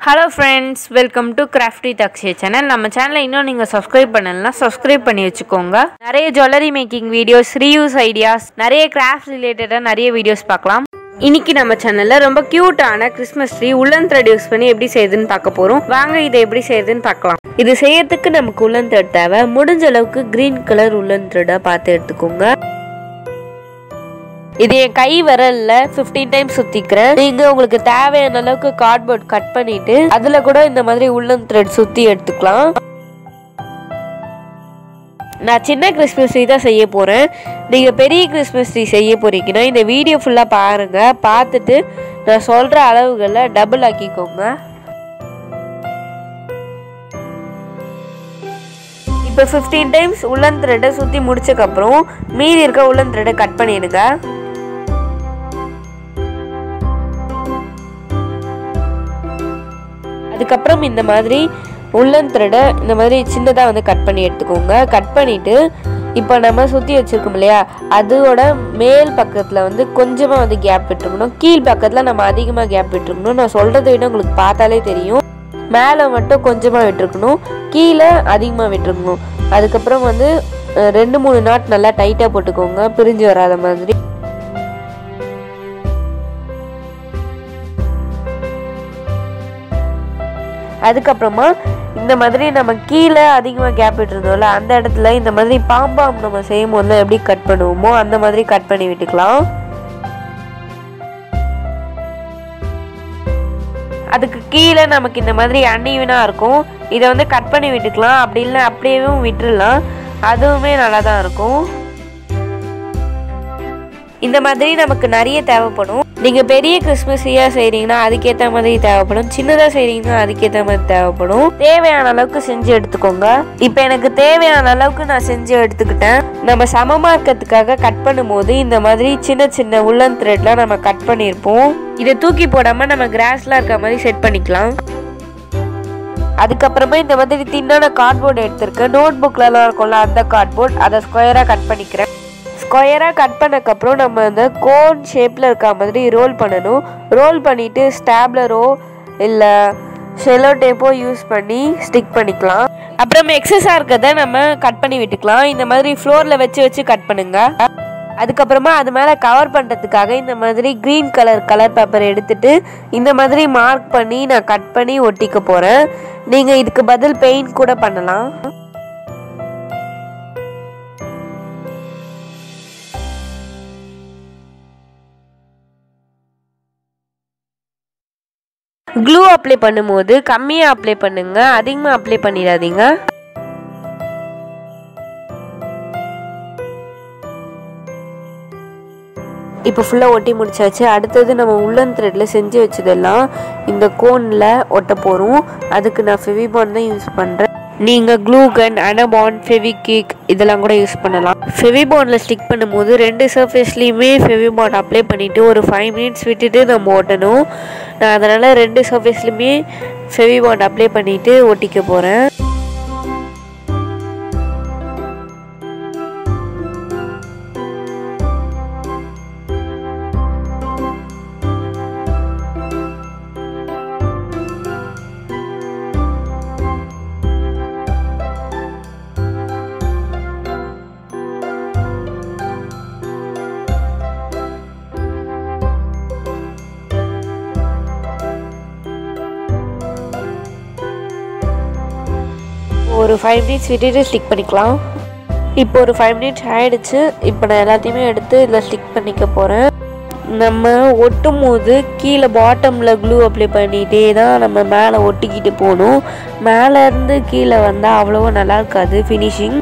Hello friends, welcome to Crafty with Akshaya channel. நம்ம சேனலை இன்னும் நீங்க subscribe பண்ணலனா subscribe பண்ணி வெச்சுக்கோங்க. நிறைய jewelry making videos, reuse ideas, நிறைய craft related நிறைய videos பார்க்கலாம். இன்னைக்கு நம்ம சேனல்ல ரொம்ப கியூட் ஆன Christmas tree woolen thread use பண்ணி எப்படி செய்யறதுன்னு பார்க்க போறோம். வாங்க இதை எப்படி செய்யறதுன்னு பார்க்கலாம். இது செய்யறதுக்கு நமக்கு woolen thread தேவை. முடிஞ்ச அளவுக்கு green color woolen thread பார்த்து எடுத்துக்கோங்க. இது என் கை விரல்ல 15 டைம்ஸ் சுத்திக்கிறேன். நீங்க உங்களுக்கு தேவையான அளவுக்கு கார்ட்போர்ட் கட் பண்ணிட்டு அதுல கூட இந்த மாதிரி woolen thread சுத்தி எடுத்துக்கலாம். நான் சின்ன கிறிஸ்மஸ் ட்ரீ தான் செய்ய போறேன். நீங்க பெரிய கிறிஸ்மஸ் ட்ரீ செய்ய போறீங்கன்னா இந்த வீடியோ ஃபுல்லா பாருங்க. பார்த்துட்டு நான் சொல்ற அளவுகளை டபுள் ஆக்கிக்கோங்க. இப்போ 15 டைம்ஸ் woolen thread சுத்தி முடிச்சதுக்கு அப்புறம் மீதி இருக்க woolen thread கட் பண்ணிடுங்க. அதுக்கப்புறம் இந்த மாதிரி woolen thread இந்த மாதிரி சின்னதா வந்து கட் பண்ணி எடுத்துக்கோங்க. கட் பண்ணிட்டு இப்போ நம்ம சுத்தி வச்சிருக்கோம் இல்லையா, அதோட மேல் பக்கத்துல வந்து கொஞ்சமா வந்து கேப் விட்டுருக்கணும். கீழ் பக்கத்துல நம்ம அதிகமா கேப் விட்டுருக்கணும். நான் சொல்றதை விட உங்களுக்கு பார்த்தாலே தெரியும். மேலே மட்டும் கொஞ்சமா விட்டுருக்கணும், கீழே அதிகமா விட்டுருக்கணும். அதுக்கப்புறம் வந்து 2-3 நாட் நல்லா டைட்டா போட்டுக்கோங்க, பிரிஞ்சு வராத மாதிரி. அதுக்கப்புறமா இந்த மாதிரி நம்ம கீழே அதிகமாக கேப் விட்டுருந்தோம்ல, அந்த இடத்துல இந்த மாதிரி பாம்பாம் நம்ம செய்யும் போது எப்படி கட் பண்ணுவோமோ அந்த மாதிரி கட் பண்ணி விட்டுக்கலாம். அதுக்கு கீழே நமக்கு இந்த மாதிரி அன்ஈவனா இருக்கும். இதை வந்து கட் பண்ணி விட்டுக்கலாம். அப்படி இல்லை அப்படியே விட்டுடலாம், அதுவுமே நல்லா தான் இருக்கும். இந்த மாதிரி நமக்கு நிறைய தேவைப்படும். நீங்க பெரிய கிறிஸ்மஸ் ட்ரீயா செய்றீங்கன்னா அதுக்கேற்ற மாதிரி தேவைப்படும், சின்னதா செய்றீங்கன்னா அதுக்கேற்ற மாதிரி தேவைப்படும். தேவையான அளவுக்கு செஞ்சு எடுத்துக்கோங்க. இப்போ எனக்கு தேவையான அளவுக்கு நான் செஞ்சு எடுத்துக்கிட்டேன். நம்ம சமமா இருக்கிறதுக்காக கட் பண்ணும்போது இந்த மாதிரி சின்ன சின்ன woolen threadலாம் நம்ம கட் பண்ணியிருப்போம். இதை தூக்கி போடாம நம்ம கிராஸ்லாம் இருக்க மாதிரி செட் பண்ணிக்கலாம். அதுக்கப்புறமா இந்த மாதிரி தின்னான கார்ட்போர்ட் எடுத்திருக்கேன். நோட் புக்லலாம் இருக்கும்ல அந்த கார்ட்போர்ட், அதை ஸ்கொயரா கட் பண்ணிக்கிறேன். ஸ்கொயராக கட் பண்ணக்கப்புறம் நம்ம அந்த கோன் ஷேப்பில் இருக்க மாதிரி ரோல் பண்ணணும். ரோல் பண்ணிவிட்டு ஸ்டாப்லரோ இல்லை ஷெல்லோ டேப்போ யூஸ் பண்ணி ஸ்டிக் பண்ணிக்கலாம். அப்புறம் எக்ஸஸாக இருக்கிறத நம்ம கட் பண்ணி விட்டுக்கலாம். இந்த மாதிரி ஃப்ளோரில் வச்சு கட் பண்ணுங்க. அதுக்கப்புறமா அது மேலே கவர் பண்ணுறதுக்காக இந்த மாதிரி க்ரீன் கலர் பேப்பர் எடுத்துட்டு இந்த மாதிரி மார்க் பண்ணி நான் கட் பண்ணி ஒட்டிக்க போகிறேன். நீங்கள் இதுக்கு பதில் பெயிண்ட் கூட பண்ணலாம். க்ளூ அப்ளை பண்ணும்போது கம்மியாக அப்ளை பண்ணுங்க, அதிகமாக அப்ளை பண்ணிடாதீங்க. இப்போ ஃபுல்லாக ஒட்டி முடிச்சாச்சு. அடுத்தது நம்ம woolen threadல செஞ்சு வச்சதெல்லாம் இந்த கோனில் ஒட்ட போகிறோம். அதுக்கு நான் ஃபெவிபாண்ட் தான் யூஸ் பண்ணுறேன். நீங்கள் க்ளூ கன், அனபாண்ட், ஃபெவிக்விக் இதெல்லாம் கூட யூஸ் பண்ணலாம். ஃபெவிபாண்டில் ஸ்டிக் பண்ணும்போது 2 சர்ஃபேஸ்லேயுமே ஃபெவிபாண்ட் அப்ளை பண்ணிவிட்டு ஒரு 5 மினிட்ஸ் விட்டுட்டு நம்ம ஓட்டணும். நான் அதனால் 2 சர்ஃபேஸ்லையுமே ஃபெவிபாண்ட் அப்ளை பண்ணிவிட்டு ஒட்டிக்க போகிறேன். ஒரு 5 மினிட்ஸ் விட்டுட்டு ஸ்டிக் பண்ணிக்கலாம். இப்போ ஒரு 5 மினிட்ஸ் ஆயிடுச்சு. இப்போ நான் எல்லாத்தையுமே எடுத்து இதில் ஸ்டிக் பண்ணிக்க போகிறேன். நம்ம ஒட்டும் போது கீழே பாட்டமில் க்ளூ அப்ளை பண்ணிகிட்டே தான் நம்ம மேலே ஒட்டிக்கிட்டு போகணும். மேலேருந்து கீழே வந்தால் அவ்வளோவா நல்லா இருக்காது ஃபினிஷிங்.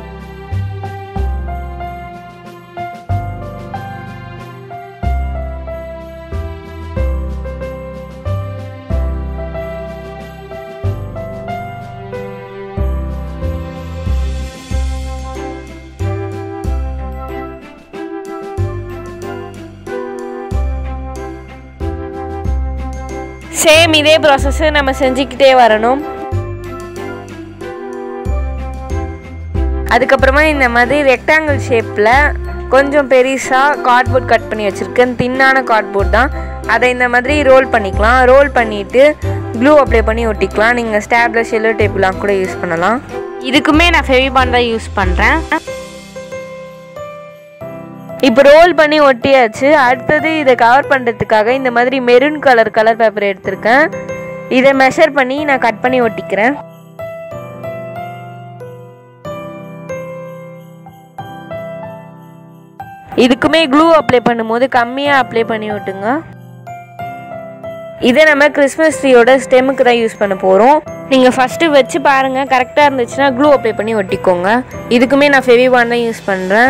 சேம் இதே ப்ராசஸ் நம்ம செஞ்சுக்கிட்டே வரணும். அதுக்கப்புறமா இந்த மாதிரி ரெக்டாங்கிள் ஷேப்பில் கொஞ்சம் பெருசாக கார்ட்போர்ட் கட் பண்ணி வச்சுருக்கேன். தின்னான கார்ட்போர்ட் தான். அதை இந்த மாதிரி ரோல் பண்ணிக்கலாம். ரோல் பண்ணிவிட்டு க்ளூ அப்ளை பண்ணி ஒட்டிக்கலாம். நீங்கள் ஸ்டாப்லர் செல்லோ டேப்லாம் கூட யூஸ் பண்ணலாம். இதுக்குமே நான் ஃபெவிபாண்ட் தான் யூஸ் பண்ணுறேன். இப்போ ரோல் பண்ணி ஒட்டியாச்சு. அடுத்தது இதை கவர் பண்ணுறதுக்காக இந்த மாதிரி மெரூன் கலர் பேப்பர் எடுத்திருக்கேன். இதை மெஷர் பண்ணி நான் கட் பண்ணி ஒட்டிக்கிறேன். இதுக்குமே க்ளூ அப்ளை பண்ணும்போது கம்மியாக அப்ளை பண்ணி விட்டுங்க. இதை நம்ம கிறிஸ்மஸ் ட்ரீயோட ஸ்டெம்முக்கு தான் யூஸ் பண்ண போகிறோம். நீங்கள் ஃபஸ்ட்டு வச்சு பாருங்கள். கரெக்டாக இருந்துச்சுன்னா க்ளூ அப்ளை பண்ணி ஒட்டிக்கோங்க. இதுக்குமே நான் ஃபெவிபாண்ட் தான் யூஸ் பண்ணுறேன்.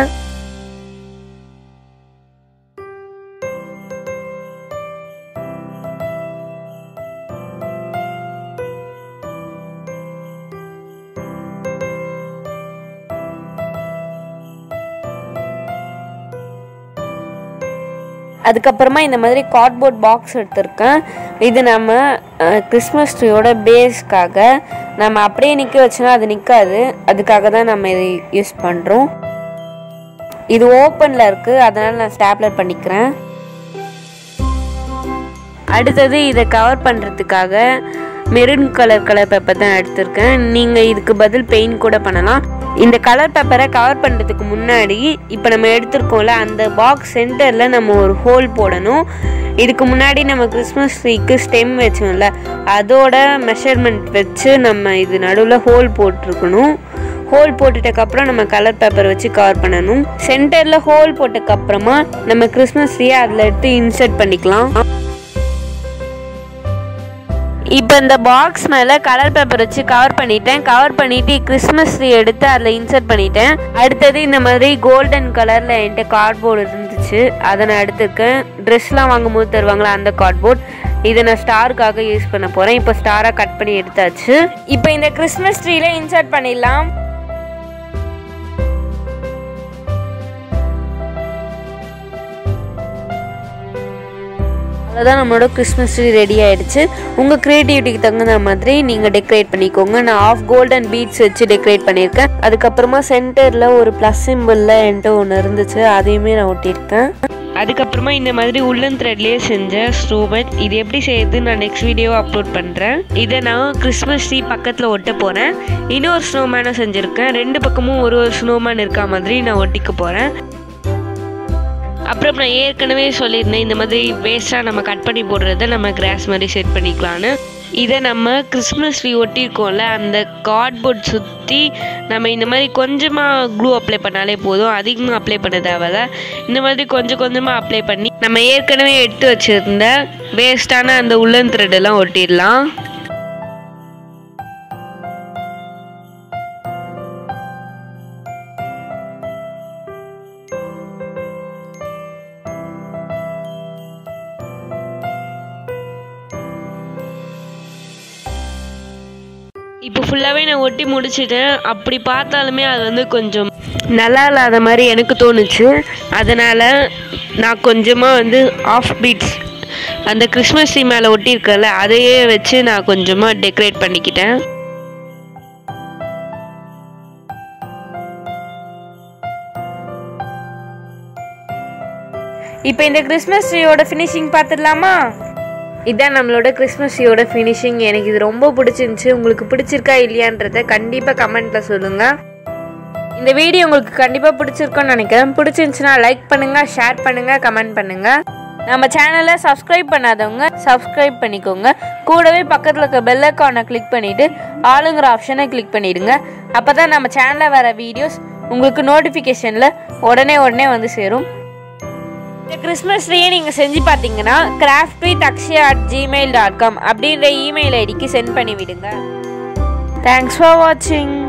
அதுக்கப்புறமா இந்த மாதிரி கார்ட்போர்ட் பாக்ஸ் எடுத்திருக்கேன். இது நம்ம கிறிஸ்மஸ் ட்ரீயோட பேஸ்க்காக நம்ம அப்படியே நிற்க வச்சோன்னா அது நிற்காது. அதுக்காக தான் நம்ம இதை யூஸ் பண்ணுறோம். இது ஓப்பனில் இருக்குது, அதனால் நான் ஸ்டாப்லர் பண்ணிக்கிறேன். அடுத்தது இதை கவர் பண்ணுறதுக்காக மெரூன் கலர் பேப்பர் தான் எடுத்திருக்கேன். நீங்கள் இதுக்கு பதில் பெயிண்ட் கூட பண்ணலாம். இந்த கலர் பேப்பரை கவர் பண்ணுறதுக்கு முன்னாடி இப்போ நம்ம எடுத்துருக்கோம்ல அந்த பாக்ஸ் சென்டரில் நம்ம ஒரு ஹோல் போடணும். இதுக்கு முன்னாடி நம்ம கிறிஸ்மஸ் ட்ரீக்கு ஸ்டெம் வச்சோம்ல அதோட மெஷர்மெண்ட் வச்சு நம்ம இது நடுவில் ஹோல் போட்டிருக்கணும். ஹோல் போட்டுட்டக்கப்புறம் நம்ம கலர் பேப்பர் வச்சு கவர் பண்ணணும். சென்டரில் ஹோல் போட்டதுக்கப்புறமா நம்ம கிறிஸ்மஸ் ட்ரீயை அதில் எடுத்து இன்சர்ட் பண்ணிக்கலாம். இப்போ இந்த பாக்ஸ் மேலே கலர் பேப்பர் வச்சு கவர் பண்ணிட்டேன். கவர் பண்ணிவிட்டு கிறிஸ்மஸ் ட்ரீ எடுத்து அதில் இன்சர்ட் பண்ணிட்டேன். அடுத்தது இந்த மாதிரி கோல்டன் கலரில் என்கிட்ட கார்ட்போர்டு இருந்துச்சு, அதை நான் எடுத்துருக்கேன். ட்ரெஸ்லாம் வாங்கும்போது தருவாங்களா அந்த கார்ட்போர்ட். இதை நான் ஸ்டாருக்காக யூஸ் பண்ண போகிறேன். இப்போ ஸ்டாராக கட் பண்ணி எடுத்தாச்சு. இப்போ இந்த கிறிஸ்மஸ் ட்ரீல இன்சர்ட் பண்ணிடலாம். அதான் நம்மளோட கிறிஸ்மஸ் ட்ரீ ரெடி ஆகிடுச்சு. உங்கள் க்ரியேட்டிவிட்டிக்கு தகுந்த மாதிரி நீங்கள் டெக்கரேட் பண்ணிக்கோங்க. நான் ஆஃப் கோல்டன் பீட்ஸ் வச்சு டெக்கரேட் பண்ணியிருக்கேன். அதுக்கப்புறமா சென்டரில் ஒரு ப்ளஸ் சிம்பிளில் என்கிட்ட ஒன்று இருந்துச்சு, அதையுமே நான் ஒட்டியிருக்கேன். அதுக்கப்புறமா இந்த மாதிரி உள்ளன் த்ரெட்லேயே செஞ்ச ஸ்னோமேன். இது எப்படி செய்யுதுன்னு நான் நெக்ஸ்ட் வீடியோவை அப்லோட் பண்ணுறேன். இதை நான் கிறிஸ்மஸ் ட்ரீ பக்கத்தில் ஒட்ட போகிறேன். இன்னொரு ஸ்னோமேனை செஞ்சுருக்கேன். ரெண்டு பக்கமும் ஒரு ஸ்னோமேன் இருக்கா மாதிரி நான் ஒட்டிக்க போகிறேன். அப்புறம் நான் ஏற்கனவே சொல்லியிருந்தேன் இந்த மாதிரி வேஸ்ட்டாக நம்ம கட் பண்ணி போடுறத நம்ம கிராஸ் மாதிரி செட் பண்ணிக்கலான்னு. இதை நம்ம கிறிஸ்மஸ் ட்ரீ ஒட்டியிருக்கோம்ல அந்த கார்ட்போர்ட் சுற்றி நம்ம இந்த மாதிரி கொஞ்சமாக க்ளூ அப்ளை பண்ணாலே போதும். அதிகமாக அப்ளை பண்ண தேவையில்ல. இந்த மாதிரி கொஞ்சம் கொஞ்சமாக அப்ளை பண்ணி நம்ம ஏற்கனவே எடுத்து வச்சுருந்த வேஸ்ட்டான அந்த உள்ளன் த்ரெட்டெல்லாம் ஒட்டிடலாம். இப்போ ஃபுல்லாகவே நான் ஒட்டி முடிச்சிட்டேன். அப்படி பார்த்தாலுமே அது வந்து கொஞ்சம் நல்லா இல்லாத மாதிரி எனக்கு தோணுச்சு. அதனால் நான் கொஞ்சமாக வந்து ஆஃப் பீட்ஸ் அந்த கிறிஸ்மஸ் ட்ரீ மேலே ஒட்டியிருக்கல அதையே வச்சு நான் கொஞ்சமாக டெக்கரேட் பண்ணிக்கிட்டேன். இப்போ இந்த கிறிஸ்மஸ் ட்ரீயோட ஃபினிஷிங் பார்த்துடலாமா? இதான் நம்மளோட கிறிஸ்மஸ் ட்ரீயோட ஃபினிஷிங். எனக்கு இது ரொம்ப பிடிச்சிருந்துச்சு. உங்களுக்கு பிடிச்சிருக்கா இல்லையான்றதை கண்டிப்பாக கமெண்ட்டில் சொல்லுங்கள். இந்த வீடியோ உங்களுக்கு கண்டிப்பாக பிடிச்சிருக்குன்னு நினைக்கிறேன். பிடிச்சிருந்துச்சுன்னா லைக் பண்ணுங்கள், ஷேர் பண்ணுங்கள், கமெண்ட் பண்ணுங்கள். நம்ம சேனலை சப்ஸ்கிரைப் பண்ணாதவங்க சப்ஸ்கிரைப் பண்ணிக்கோங்க. கூடவே பக்கத்தில் இருக்க பெல் ஐகானை கிளிக் பண்ணிவிட்டு ஆளுங்கிற ஆப்ஷனை கிளிக் பண்ணிவிடுங்க. அப்போ தான் நம்ம சேனலில் வர வீடியோஸ் உங்களுக்கு நோட்டிஃபிகேஷனில் உடனே வந்து சேரும். இந்த கிறிஸ்மஸ் ட்ரீயை நீங்கள் செஞ்சு பார்த்தீங்கன்னா craftwithakshaya@gmail.com அப்படின்ற இமெயில் ஐடிக்கு சென்ட் பண்ணி விடுங்க. தேங்க்ஸ் ஃபார் வாட்சிங்.